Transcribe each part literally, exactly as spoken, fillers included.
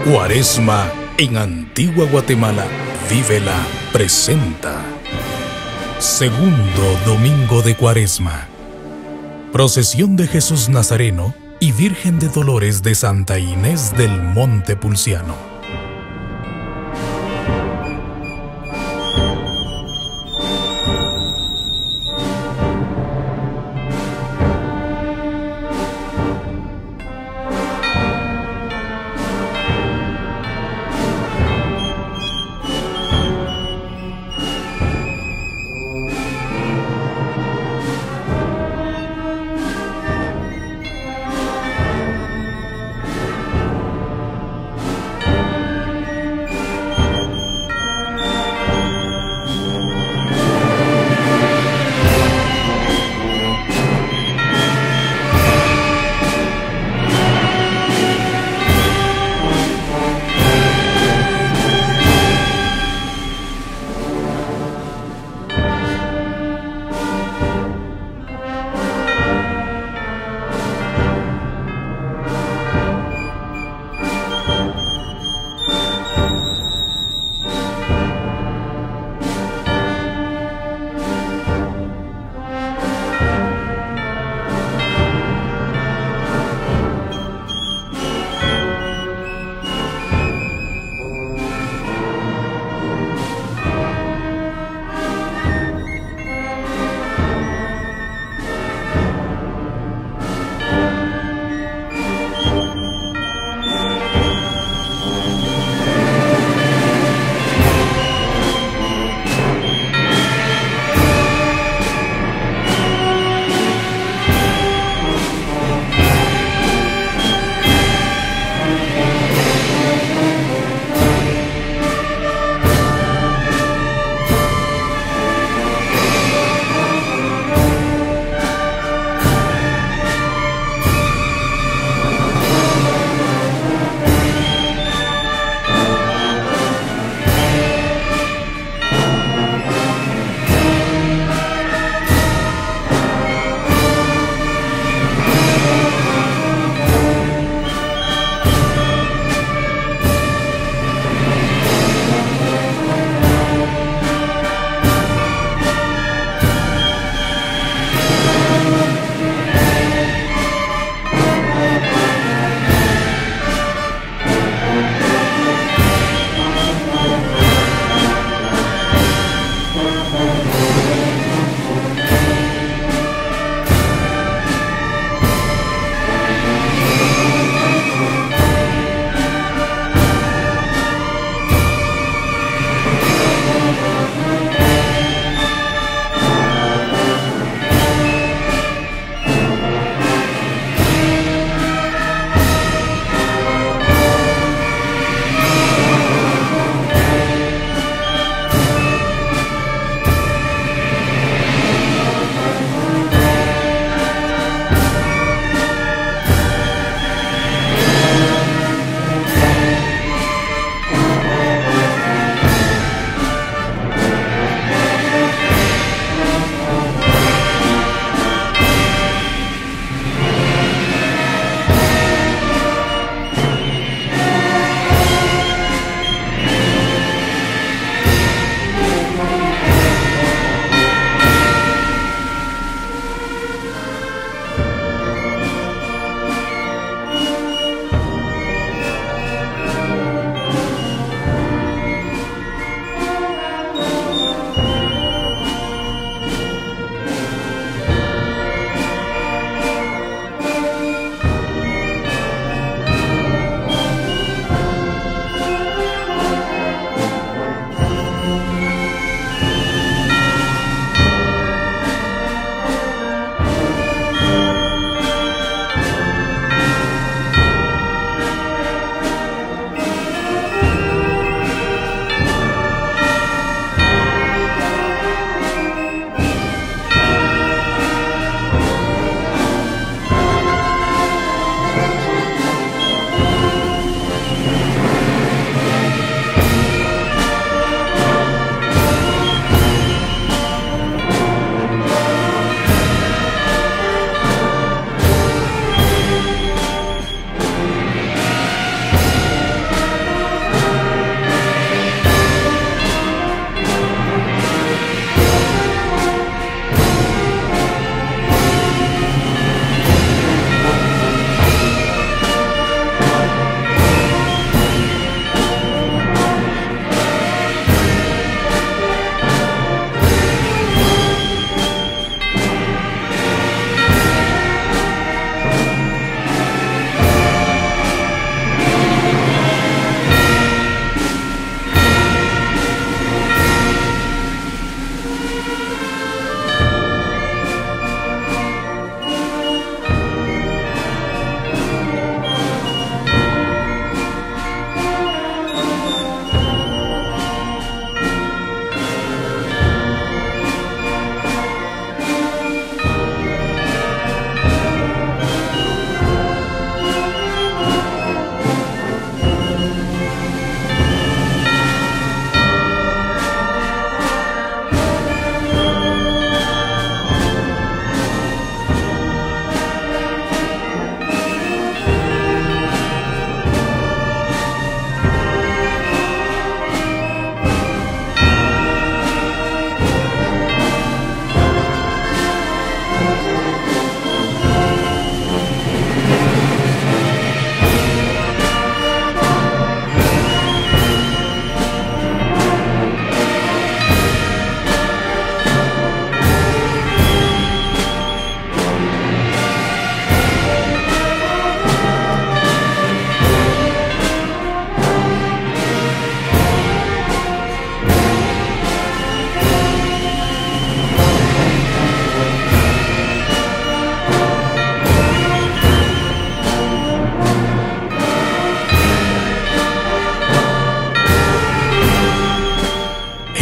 Cuaresma en Antigua Guatemala. Vívela presenta. Segundo domingo de Cuaresma. Procesión de Jesús Nazareno y Virgen de Dolores de Santa Inés del Monte Pulciano.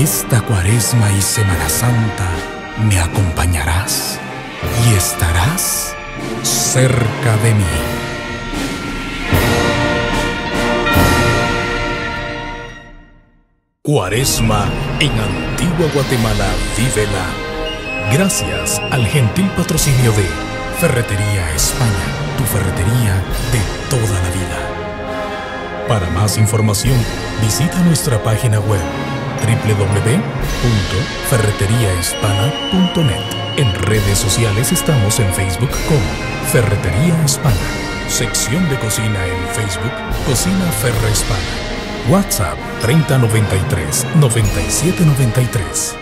esta Cuaresma y Semana Santa me acompañarás y estarás cerca de mí. Cuaresma en Antigua Guatemala, vívela. Gracias al gentil patrocinio de Ferretería España, tu ferretería de toda la vida. Para más información, visita nuestra página web doble u doble u doble u punto ferretería hispana punto net. En redes sociales estamos en Facebook como Ferretería Hispana. Sección de cocina en Facebook, Cocina Ferre Hispana. WhatsApp treinta noventa y tres, noventa y siete noventa y tres.